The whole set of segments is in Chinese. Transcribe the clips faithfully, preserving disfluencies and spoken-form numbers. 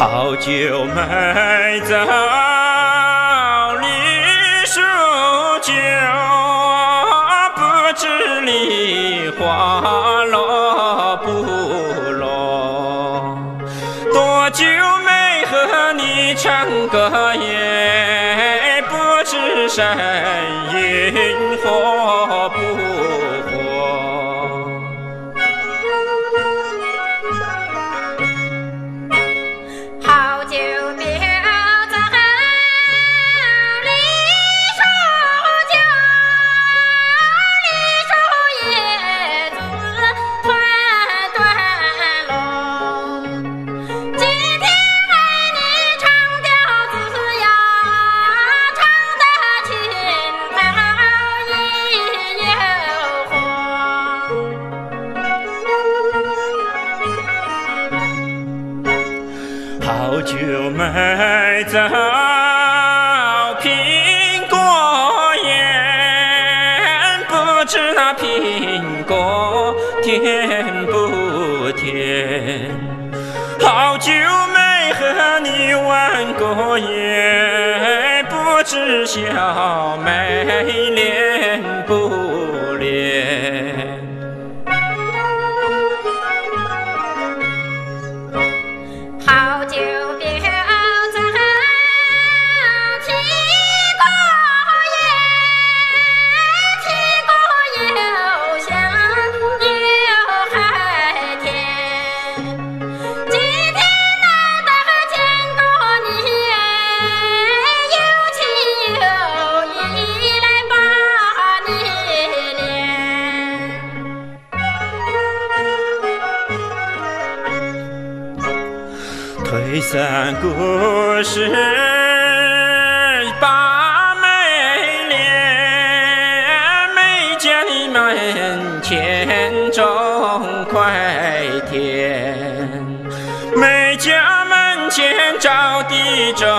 好久没走梨树酒，不知梨花落不落。多久没和你唱歌也不知声音活不活。 好久别走梨树酒，梨树叶子团团落。今天为你唱调子呀，唱得情投意又活。 好久没走苹果园，不知那苹果甜不甜。好久没和你玩过夜，不知小妹恋不恋。 好久别走苹果园，苹果又香又海甜。今天难得见过你，有情有义来把你恋。 推三故事把美莲，美家的门前种块田，美家门前着地种，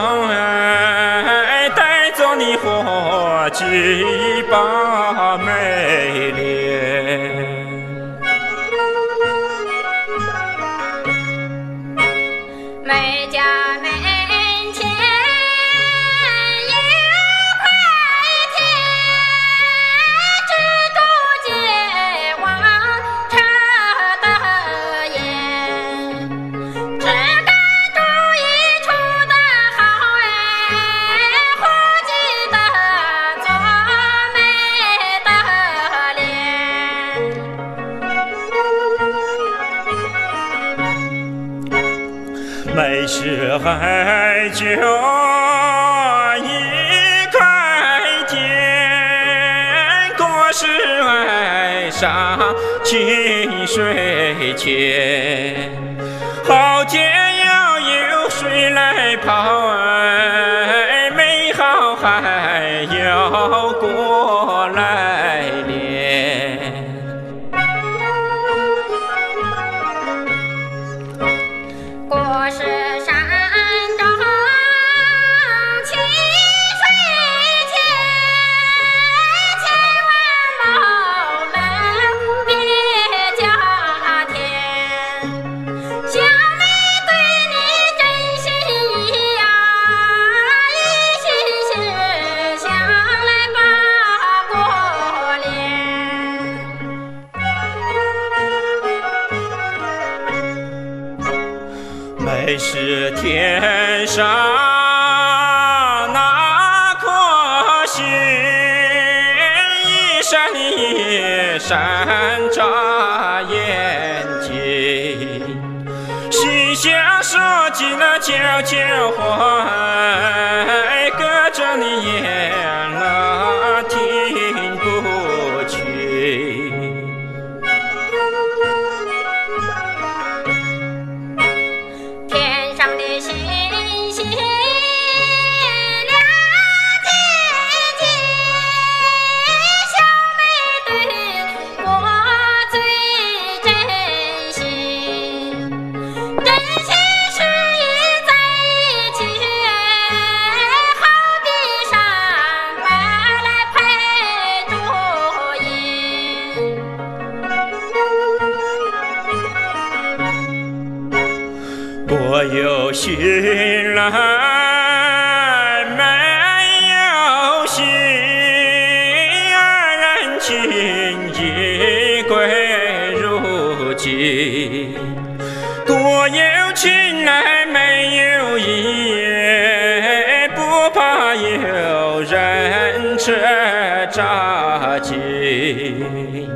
带着你伙计把美莲。 每家门前有块田，蜘蛛结网插得严。这个主意出得好哎，伙计的做美的脸。 没事还就一块田，过世爱上清水前。后天要有水来泡，哎，美好还要过来连。 过是山中清水前，千万某们别加添。小妹对你真心意呀，一心是想来把过连。 没是天上那颗星，一闪一闪眨眼睛，心想说尽了悄悄话，隔着你眼了听不清。 天上的星星亮晶晶，小妹对我最真心，真心实意在一起，好比山我有心来没有心，二人情已归如尽。多有情来没有义，不怕有人车扎进。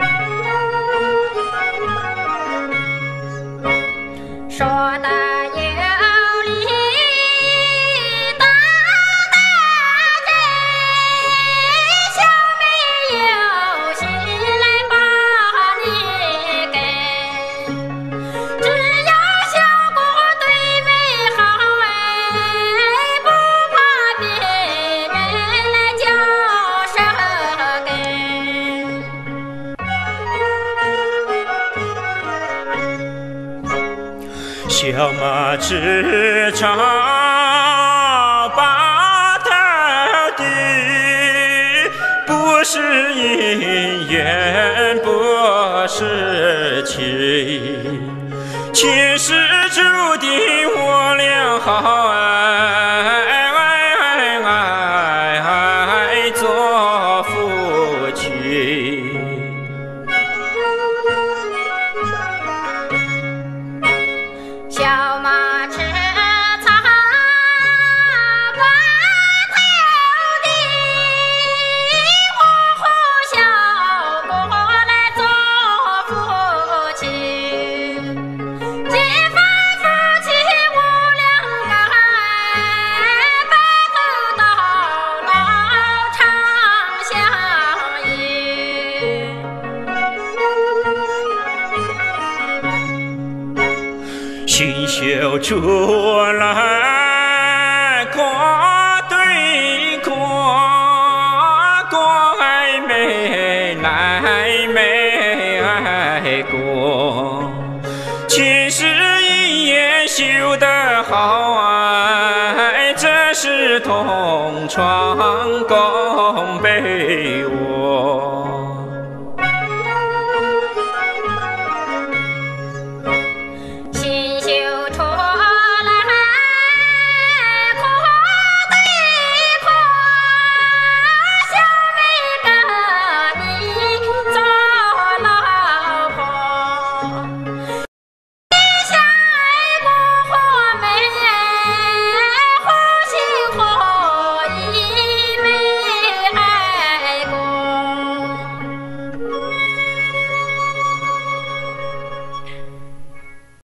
说的有理，大大人，小妹有心来把你跟，只要小姑对妹好哎，不怕别人来嚼舌根。 小马吃草把头低，不是姻缘不是情，前世注定我俩好哎哎哎哎做夫妻。 小马吃草把头低，呼呼小姑来做夫妻。结婚夫妻我两个，白头到老长相依。 新绣出来过对过，过爱没来没爱过，前世姻缘修得好啊，这是同床共被窝。